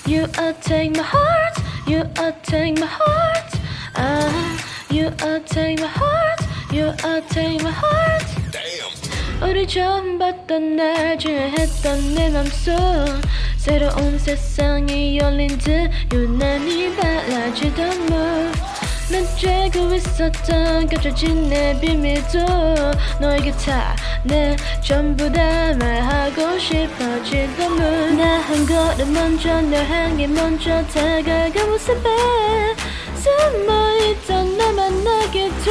You take my heart. You take my heart. You take my heart. You take my heart. 우리 처음 봤던 날 주행했던 내 맘속 새로운 세상이 열린 듯 유난히 달라지던 move 난 쬐고 있었던 겹쳐진 내 비밀도 너에게 다 내 전부 다 말하고 싶어지던 mood 나 한 걸음 먼저 널 향해 먼저 다가간 모습에 숨어있던 날 만나게 돼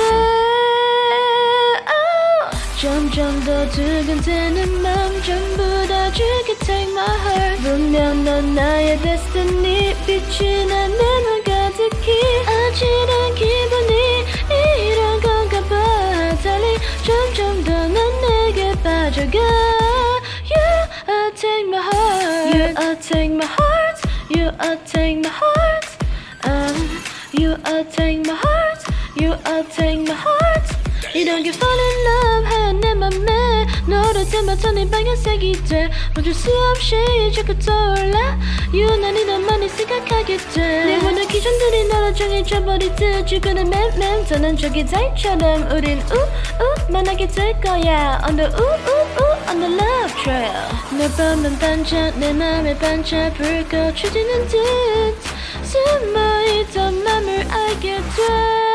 점점 더 두근대는 맘 전부 다 줄게 take my heart 분명 넌 나의 destiny 빛이 난 내 맘 가득히 아찔한 기분이 이런 건가 봐 달리 점점 더 넌 내게 빠져가 You take my heart You take my heart You take my heart You take my heart You take my heart 이런 게 fall in love 하얀 내 맘에 너를 때마다 네 방향색이 돼 멈출 수 없이 자꾸 떠올라 유난히 너만을 생각하게 돼내 모든 기준들이 너로 정해져버리듯 주변은 맴맴 떠난 저기 달처럼 우린 만나게 될 거야 On the on the love trail 널 보면 반짝 내 맘에 반짝 불 꺼져지는 듯 숨어있던 맘을 알게 돼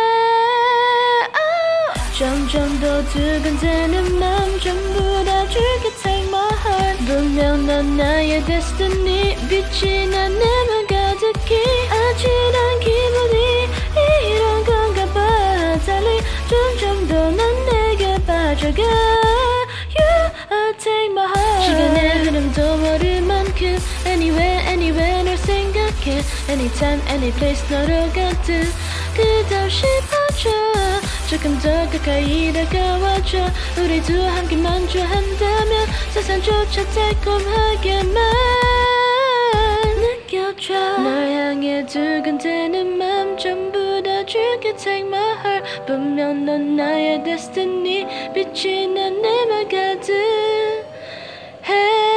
점점 더 두근대는 맘 전부 다 줄게 take my heart 분명 넌 나의 destiny 빛이 난 내 맘 가득히 아찔한 기분이 이런 건가 봐 달리 점점 더 넌 내게 빠져가 You take my heart 시간의 흐름도 모를 만큼 Anywhere 널 생각해 Anytime any place 너로 가득 끝없이 퍼져 조금 더 가까이 다가와줘 우리 두 함께만 좋아한다면 세상조차 달콤하게만 느껴져 널 향해 두근대는 맘 전부 다 줄게 take my heart 분명 넌 나의 destiny 빛이 난 내 맘 가득해